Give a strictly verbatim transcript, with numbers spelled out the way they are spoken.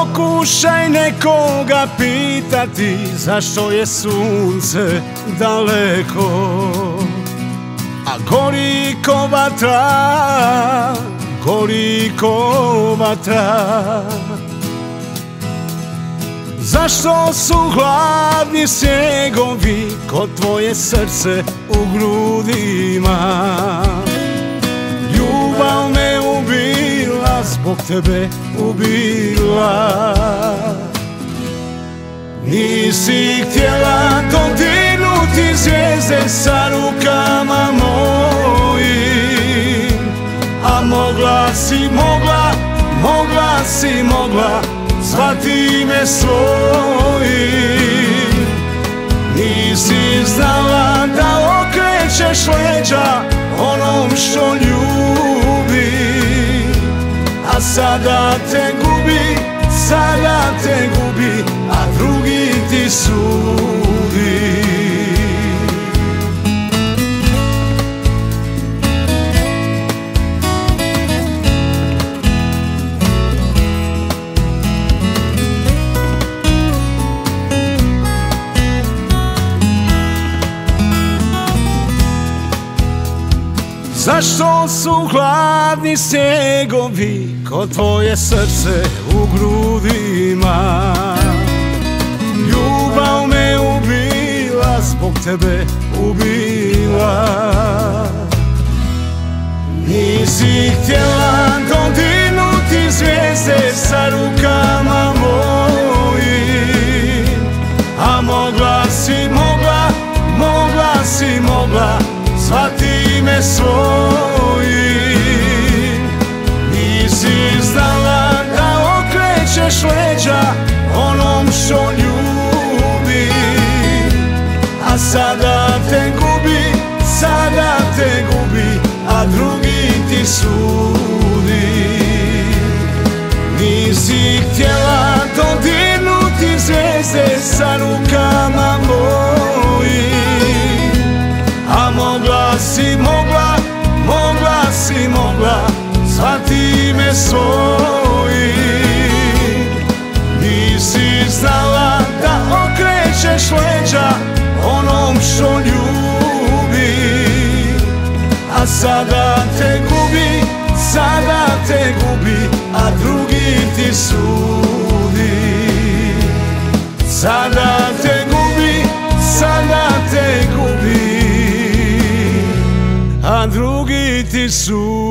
Pokušaj nekoga pitati zašto je sunce daleko, a gori ko vatra, gori ko vatra. Zašto su hladni snjegovi ko tvoje srce u grudima? Ljubav me ubila, zbog tebe ubila. Nisi htjela dodirnuti zvijezde sa rukama mojim, a mogla si, mogla, mogla si, mogla zvati me svojim. Nisi znala da okrećeš leđa onom što ljubi, a sada te gubi, sada te gubi, a drugi ti sudi. Zašto su hladni snjegovi ko tvoje srce u grudima? Ljubav me ubila, zbog tebe ubila. Nisi htjela dodirnuti zvijezde sa rukama mojim, a mogla si, mogla, mogla si, mogla zvati me svojim. Nisi znala da okrećeš leđa onom što ljubi, a sada te gubi, sada te gubi, a drugi ti sudi. Nisi htjela dodirnuti zvijezde sa rukama mojim, a mogla si, mogla, mogla si, mogla zvati me svojim. Nisi znala da okrećeš leđa onom što ljubi, a sada te gubi, sada te gubi, a drugi ti sudi. Sada te gubi, sada te gubi, a drugi ti sudi.